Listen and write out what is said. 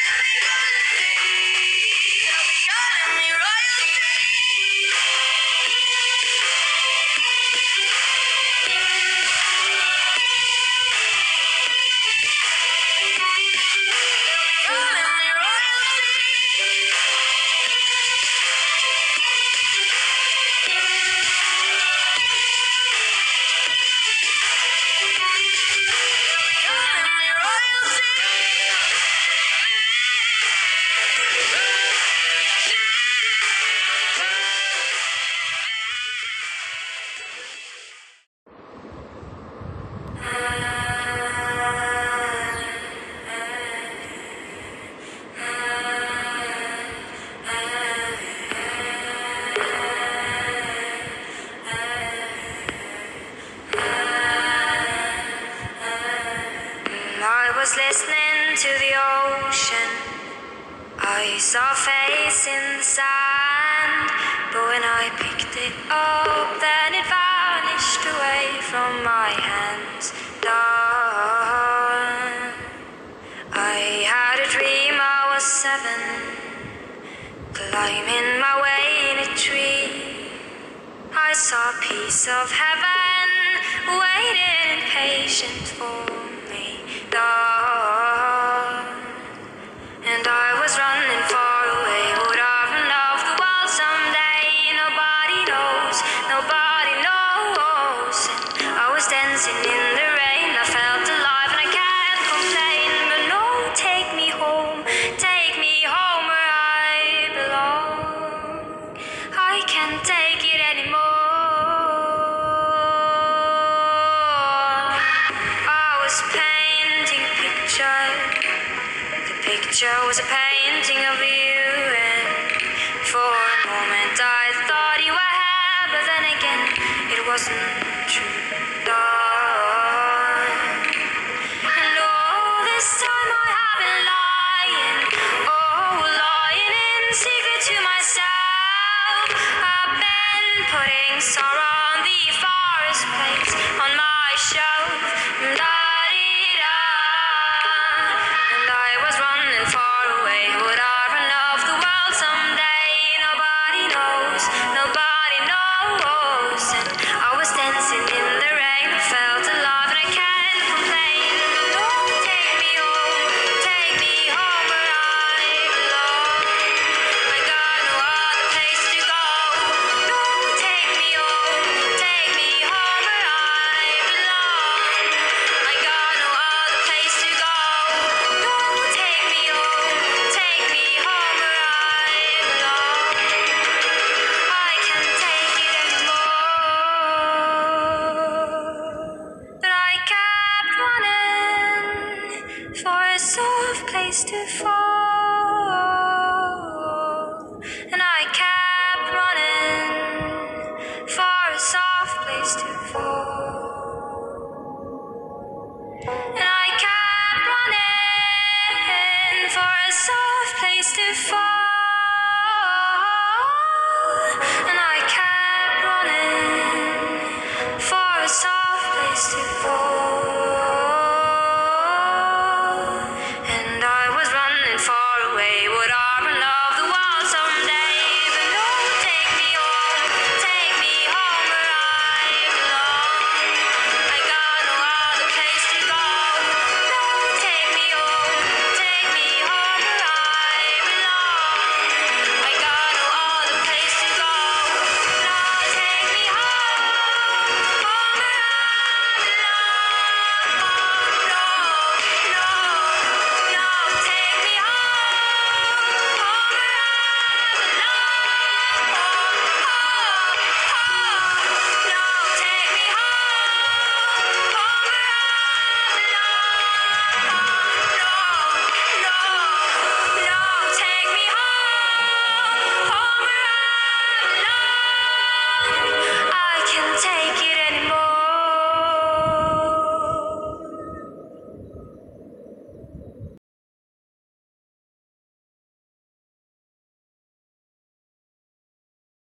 was listening to the ocean. I saw a face in the sand, but when I picked it up, then it vanished away from my hands. Dawn. I had a dream I was 7, climbing my way in a tree. I saw a piece of heaven waiting patient for me. Dawn. And I was running far away, would I run off the wall someday? Nobody knows, nobody knows. And I was dancing in the rain, I felt alive and I can't complain. But no, take me home where I belong. I can't take it anymore. I was painting a picture. The picture was a painting of you, and for a moment I thought you were here, but then again it wasn't true. Dawn. And all this time I have been lying, lying in secret to myself. I've been putting sorrow on the forest place on my shelf. Da-dee-da. And I was running far away, would I run off the world someday? Nobody knows, nobody knows. And I was dancing in the rain, I felt alive and I can't complain. No, take me home where I belong. I got no other place to go. No, take me home where I belong. I got no other place to go. No, take me home where I belong. I can't take it anymore. But I kept running for a soft place to fall. And I kept running for a soft place to fall. And I kept running for a soft place to fall. And I kept running for a soft place to fall.